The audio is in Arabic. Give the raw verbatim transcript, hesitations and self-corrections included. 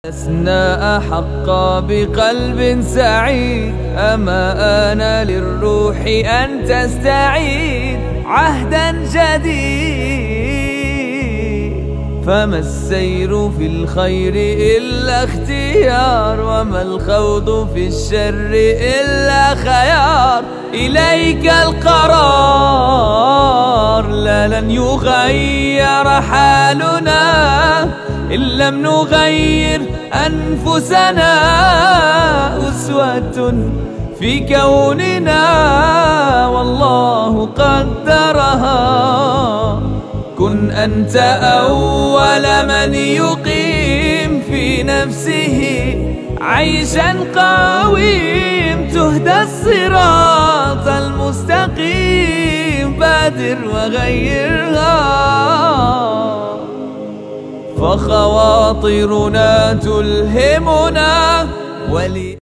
لسنا أحق بقلب سعيد، أما آن للروح أن تستعيد عهدا جديد. فما السير في الخير إلا اختيار، وما الخوض في الشر إلا خيار. إليك القرار، لا لن يغير حالنا إن لم نغير أنفسنا. أسوة في كوننا والله قدرها. كن أنت أول من يقيم في نفسه عيشا قويم. تهدى الصراط المستقيم، بادر وغيرها. فخواطرنا تلهمنا ولي